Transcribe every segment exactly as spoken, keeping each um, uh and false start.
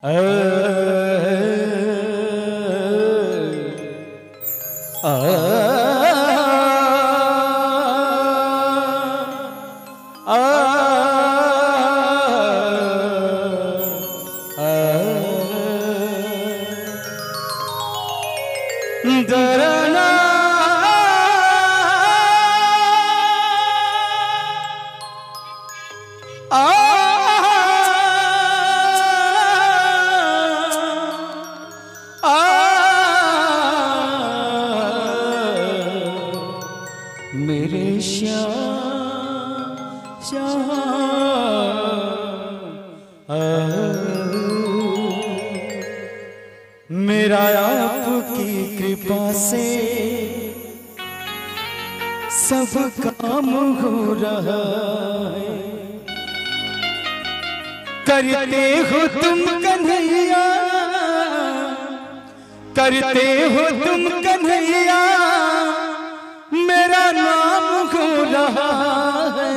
दरना आ आ मेरे श्याम श्याम मेरा आपकी कृपा से सब काम हो रहा है। करते हो तुम कन्हैया, करते हो तुम कन्हैया, मेरा नाम हो रहा है।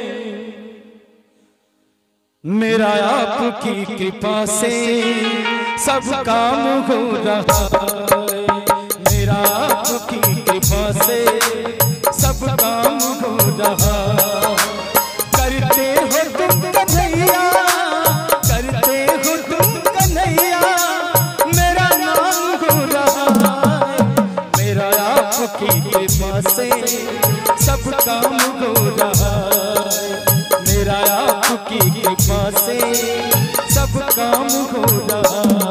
मेरा आपकी कृपा से सब काम हो रहा है। मेरा आपकी कृपा से सब काम हो रहा है। करते हो तुम कन्हैया, करते हो तुम कन्हैया, मेरा नाम हो रहा है। मेरा आपकी कृपा से सब काम हो रहा है। मेरा आपकी कृपा से सब काम हो रहा है।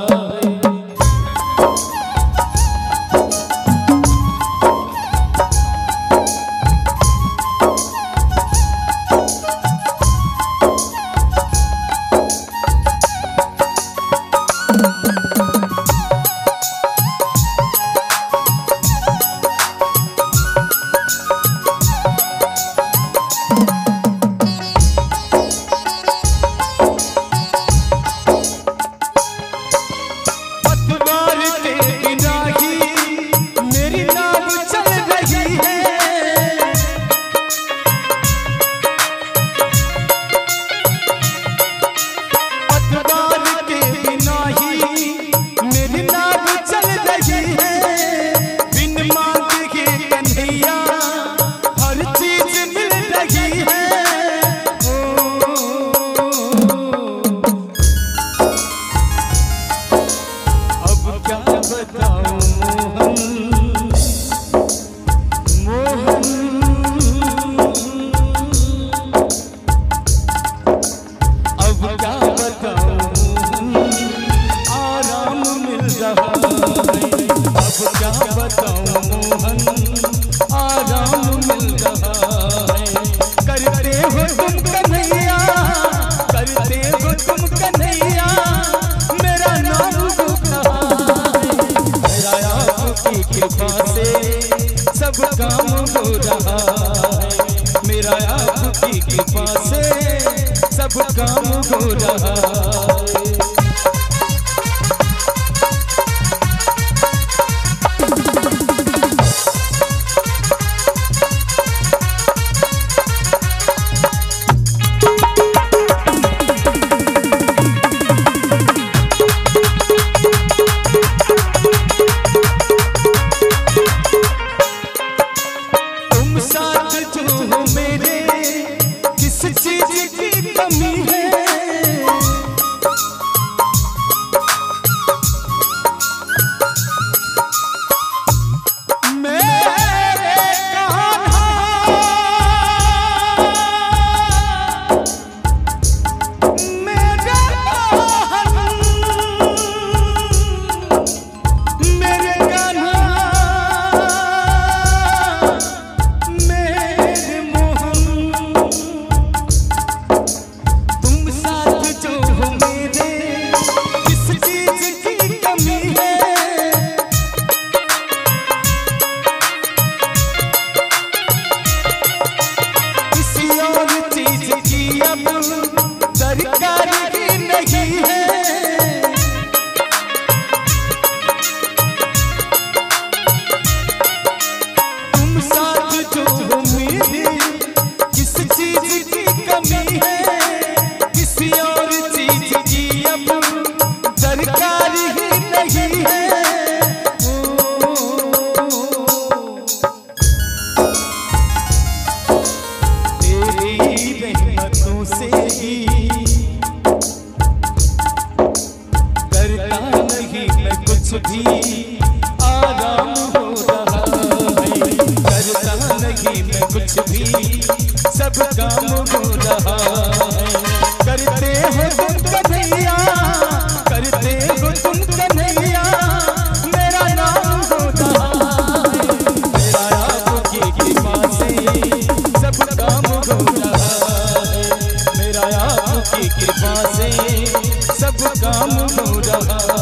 भी आराम हो रहा है। करता नहीं मैं कुछ भी, सब काम हो रहा है। करते हो तुम कन्हैया, करते हो तुम कन्हैया, मेरा नाम हो रहा है। मेरा आपकी कृपा से सब काम हो रहा है। मेरा आपकी कृपा से सब काम हो रहा है।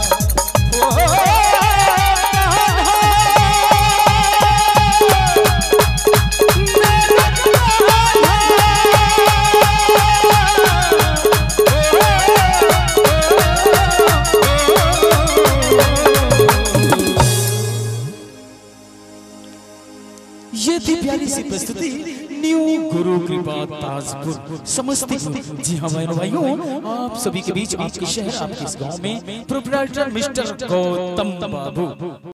ये थी प्यारी सी प्रस्तुति न्यू गुरु कृपा ताजपुर समस्तीपुर। जी हाँ बहनों भाइयों, आप सभी के बीच आपके शहर आपके इस गांव में प्रोप्राइटर मिस्टर गौतम बाबू।